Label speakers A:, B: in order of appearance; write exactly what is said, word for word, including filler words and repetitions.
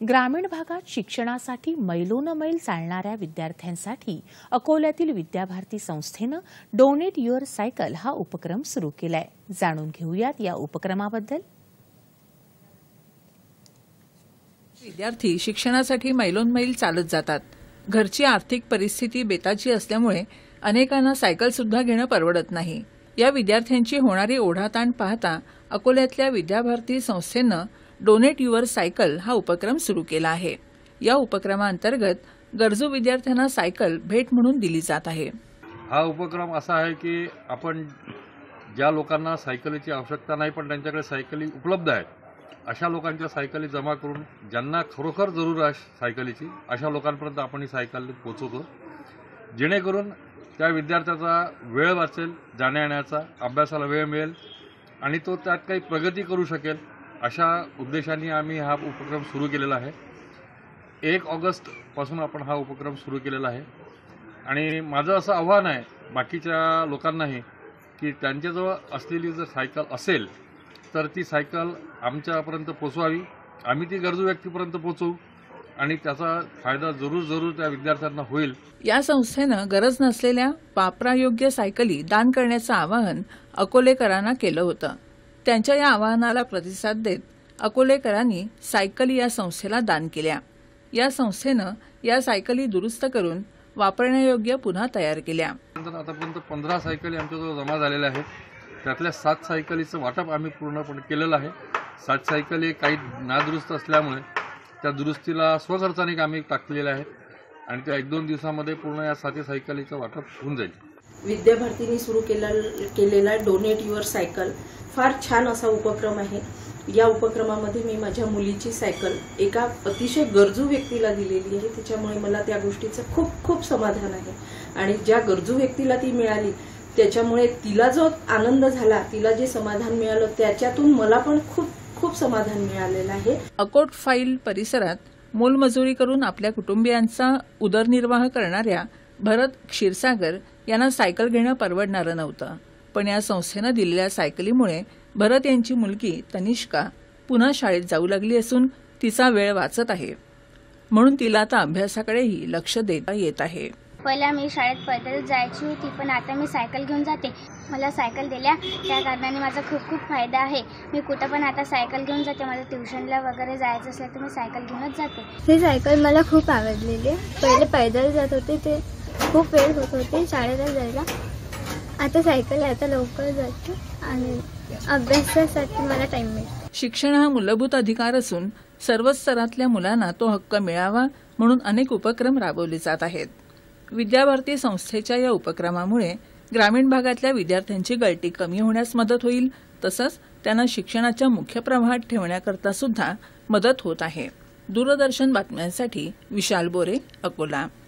A: ग्रामीण भागात शिक्षणासाठी मैलोनमैल चालणाऱ्या विद्यार्थ्यांसाठी अकोल्यातील विद्याभारती संस्थेनं डोनेट युअर सायकल हा उपक्रम सुरू केलाय। जाणून घेऊयात या उपक्रमाबद्दल।
B: विद्यार्थी शिक्षणासाठी मैलोनमैल चालत जातात। घरची आर्थिक परिस्थिती बेताची असल्यामुळे अनेकांना सायकल सुद्धा घेणं परवडत नाही। या विद्यार्थ्यांची होणारी ओढाताण पाहता अकोल्यातल्या विद्याभारती संस्थेनं डोनेट युअर सायकल हा उपक्रम सुरू केला आहे। या उपक्रमांतर्गत गरजू विद्यार्थ्यांना सायकल भेट म्हणून दिली जात आहे।
C: हा उपक्रम असा आहे की आपण ज्या लोकांना सायकलीची आवश्यकता नाही पण त्यांच्याकडे सायकली उपलब्ध आहेत, अशा लोकांच्या सायकली जमा करून ज्यांना खरोखर जरूर आहे सायकलीची अशा लोकांपर्यंत आपण ही सायकल पोहोचवतो, जेणेकरून त्या विद्यार्थ्याचा वेळ वाचेल, जाण्या येण्याचा, अभ्यासाला वेळ मिळेल आणि तो त्यात काही प्रगती करू शकेल। अशा उद्देशाने आम्ही हा उपक्रम सुरू केलेला आहे। एक ऑगस्ट पासून आपण हा उपक्रम सुरू केलेला आहे आणि माझं असं आव्हान आहे बाकीच्या लोकांनाही की त्यांच्याजवळ असलेली जर सायकल असेल तर ती सायकल आमच्यापर्यंत पोहोचवावी, आम्ही ती गरजू व्यक्तीपर्यंत पोहोचवू आणि त्याचा फायदा जरूर जरूर त्या विद्यार्थ्यांना होईल।
B: या संस्थेनं गरज नसलेल्या वापरायोग्य सायकली दान करण्याचं आवाहन अकोलेकरांना केलं होतं। त्यांच्या या आवाहनाला प्रतिसाद देत अकोलेकरांनी सायकली या संस्थेला दान केल्या। या संस्थेनं या सायकली दुरुस्त करून वापरण्यायोग्य पुन्हा तयार केल्या।
C: आतापर्यंत पंधरा सायकली आमच्याजवळ जमा झालेल्या आहेत। त्यातल्या सात सायकलीचं वाटप आम्ही पूर्णपणे केलेलं आहे। सात सायकली काही नादुरुस्त असल्यामुळे त्या दुरुस्तीला स्वखर्चाने आम्ही टाकलेल्या आहेत आणि त्या एक दोन दिवसामध्ये पूर्ण या सात सायकलीचं वाटप होऊन जाईल।
D: विद्याभारतीने सुरू केलेला डोनेट युअर सायकल फार छान असा उपक्रम आहे। या उपक्रमामध्ये मी माझ्या मुलीची सायकल एका अतिशय गरजू व्यक्तीला दिलेली आहे, त्याच्यामुळे मला त्या गोष्टीचं खूप खूप समाधान आहे आणि ज्या गरजू व्यक्तीला ती मिळाली त्याच्यामुळे तिला जो आनंद झाला, तिला जे समाधान मिळालं त्याच्यातून मला पण खूप खूप समाधान मिळालेलं आहे।
B: अकोट फाईल परिसरात मोलमजुरी करून आपल्या कुटुंबियांचा उदरनिर्वाह करणाऱ्या भरत क्षीरसागर यांना सायकल घेणं परवडणारं नव्हतं, पण या संस्थेनं दिलेल्या सायकलीमुळे भरत यांची मुलगी तनिष्का पुन्हा शाळेत जाऊ लागली असून तिचा वेळ वाचत आहे, म्हणून तिला आता अभ्यासाकडेही लक्ष देता येत आहे।
E: पहिला मी शाळेत पैदल जायची होती, पण आता मी सायकल घेऊन जाते। मला सायकल दिल्या त्या कारणाने माझा खूप खूप फायदा आहे। मी कुठं पण आता सायकल घेऊन जाते। मला ट्युशनला वगैरे जायचं असलं तर मी सायकल घेऊनच जाते।
F: ही सायकल मला खूप आवडलेली आहे। पहिले पैदल जात होते, ते खूप वेळ होत होते शाळेला जायला। आता सायकल आता लवकर जाते आणि अभ्यासासाठी मला टाइम मिळतो।
B: शिक्षण हा मूलभूत अधिकार असून सर्व स्तरातल्या मुलांना तो हक्क मिळावा म्हणून अनेक उपक्रम राबवले जात आहेत। विद्याभारती संस्थेच्या या उपक्रमामुळे ग्रामीण भागातल्या विद्यार्थ्यांची गळती कमी होण्यास मदत होईल, तसंच त्यांना शिक्षणाच्या मुख्य प्रवाहात ठेवण्याकरता सुद्धा मदत होत आहे। दूरदर्शन बातम्यांसाठी विशाल बोरे, अकोला।